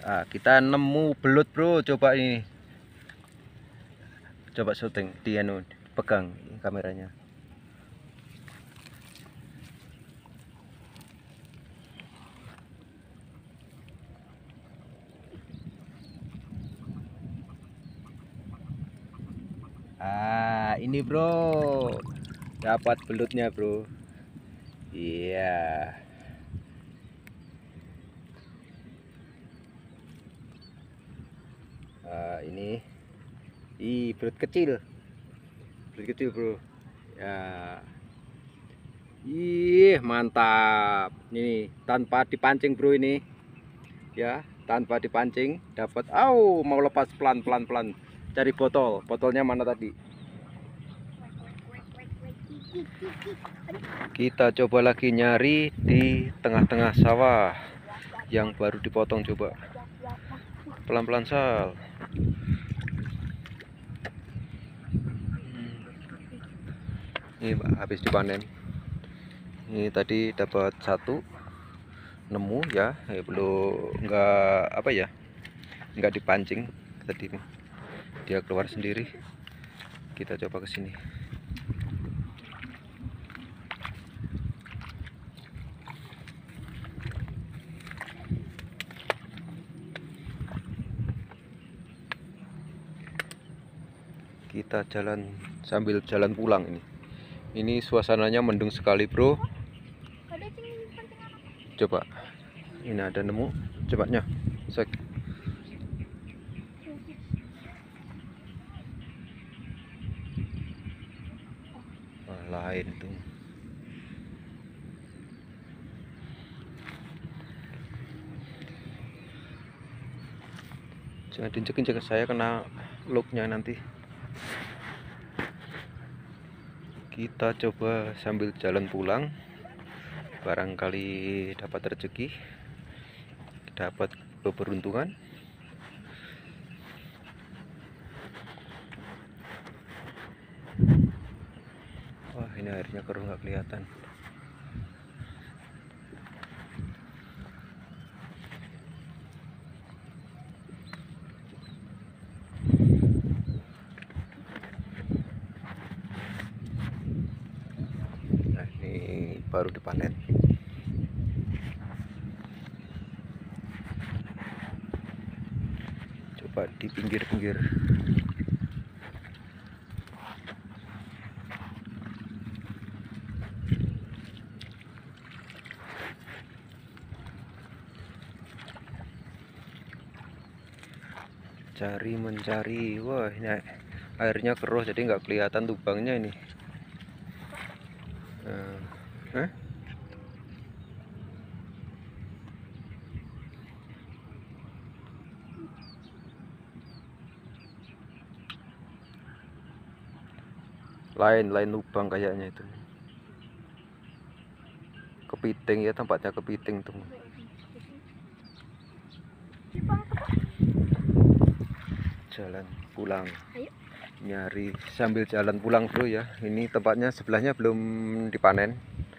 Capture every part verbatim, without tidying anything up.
Ah, kita nemu belut bro, coba ini, coba syuting di anu, pegang kameranya. Ah, ini bro, dapat belutnya bro. Iya. Ah, ini, ih belut kecil, belut kecil bro. Ya, ih mantap. Ini tanpa dipancing bro ini, ya tanpa dipancing dapat. Au, mau lepas pelan pelan pelan. Cari botol, botolnya mana tadi? Kita coba lagi nyari di tengah-tengah sawah yang baru dipotong. Coba pelan-pelan Sal. Ini habis dipanen. Ini tadi dapat satu, nemu ya, eh, belum nggak apa ya, nggak dipancing tadi, dia keluar sendiri. Kita coba ke sini. Kita jalan sambil jalan pulang ini. Ini suasananya mendung sekali bro. Coba, ini ada nemu, cepatnya sek. Oh, lain tuh. Jangan diinjek-injek, saya kena looknya nanti. Kita coba sambil jalan pulang, barangkali dapat rezeki, dapat keberuntungan. Wah, ini airnya keruh, nggak kelihatan. Nah, ini baru dipanen. Coba di pinggir-pinggir. Cari mencari, wah ini airnya keruh jadi nggak kelihatan lubangnya ini. Nah, eh? lain lain lubang kayaknya itu. Kepiting ya, tempatnya kepiting tuh. Jalan pulang. Nyari sambil jalan pulang bro ya. Ini tempatnya sebelahnya belum dipanen.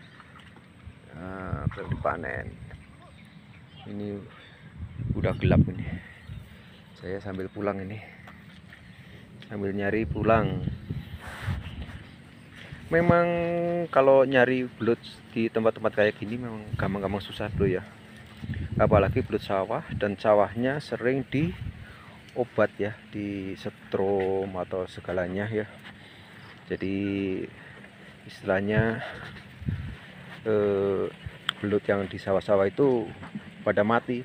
Nah, belum dipanen. Ini udah gelap ini. Saya sambil pulang ini. Sambil nyari pulang. Memang kalau nyari belut di tempat-tempat kayak gini memang gampang-gampang susah bro ya. Apalagi belut sawah, dan sawahnya sering di obat ya, di setrum atau segalanya ya. Jadi istilahnya eh, belut yang di sawah-sawah itu pada mati.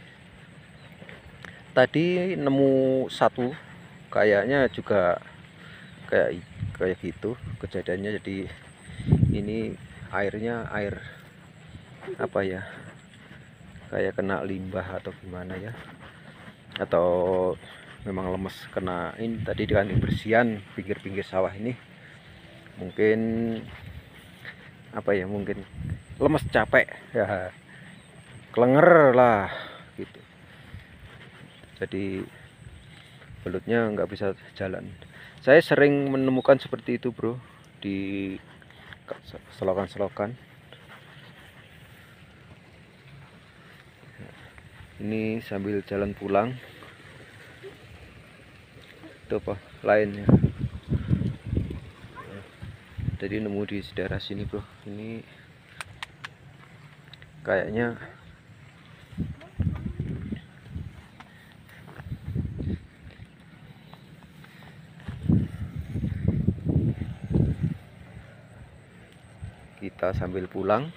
Tadi nemu satu, kayaknya juga kayak kayak gitu kejadiannya. Jadi ini airnya air apa ya, kayak kena limbah atau gimana ya, atau memang lemes kena ini tadi dengan bersihan pinggir-pinggir sawah ini. Mungkin apa ya, mungkin lemes capek ya, kelenger lah gitu. Jadi belutnya nggak bisa jalan. Saya sering menemukan seperti itu bro di selokan-selokan. Ini sambil jalan pulang. Itu apa lainnya. Jadi nemu di daerah sini bro. Ini kayaknya kita sambil pulang.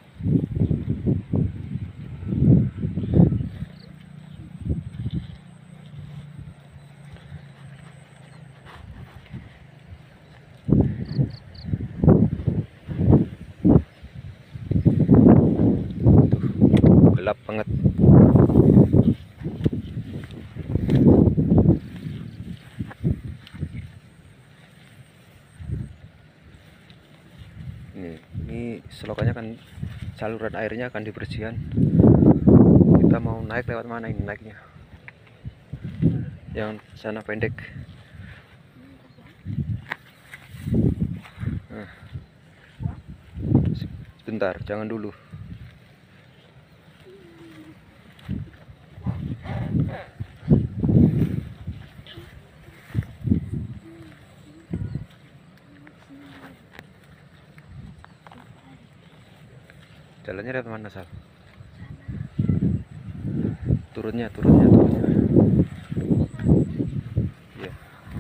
Gelap banget. Ini, ini selokannya kan saluran airnya akan dibersihkan. Kita mau naik lewat mana ini naiknya? Yang sana pendek. Nah, sebentar, jangan dulu. Jalannya lewat mana, Sal? Turunnya, turunnya, turunnya. Ya.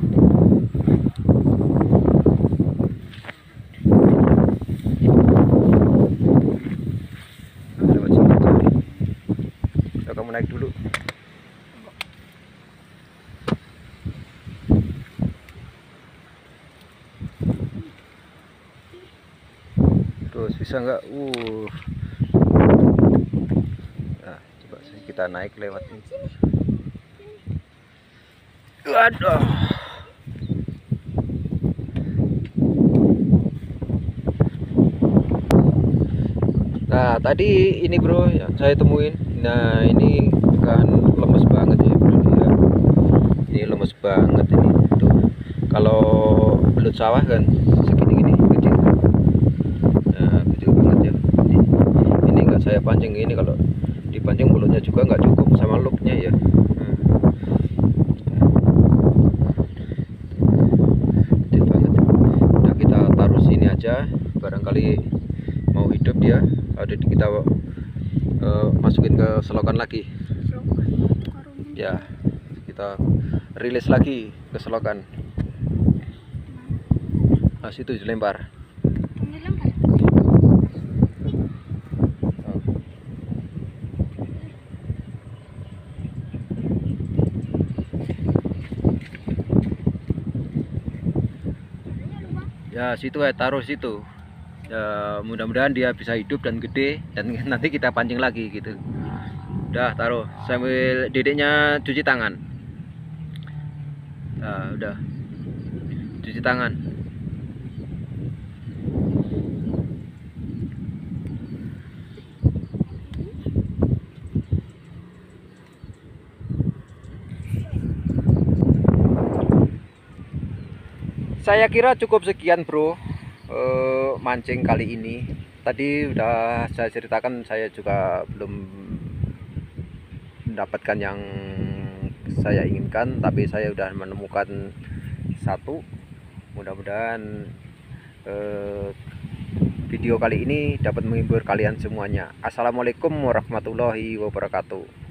Lewat sini aja. Ya, kamu naik dulu. Terus bisa nggak? Uh. Nah, coba kita naik lewat ini. Waduh. Nah, tadi ini bro yang saya temuin. Nah, ini kan lemes banget ya bro dia. Ini lemes banget ini. Tuh. Kalau belut sawah kan segini-gini kecil. Nah, kecil banget ya. Ini, ini enggak saya pancing ini, kalau dipancing mulutnya juga nggak cukup sama looknya ya. Nah. Kecil banget. Udah kita taruh sini aja. Barangkali mau hidup dia, ada kita uh, masukin ke selokan lagi ya, kita rilis lagi ke selokan. Nah, situ dilempar. Ya situ ya, taruh situ. Ya, mudah-mudahan dia bisa hidup dan gede, dan nanti kita pancing lagi gitu. Udah taruh, sambil dedeknya cuci tangan. Nah, udah cuci tangan. Saya kira cukup sekian bro, uh, mancing kali ini. Tadi udah saya ceritakan, saya juga belum mendapatkan yang saya inginkan, tapi saya udah menemukan satu. Mudah-mudahan uh, video kali ini dapat menghibur kalian semuanya. Assalamualaikum warahmatullahi wabarakatuh.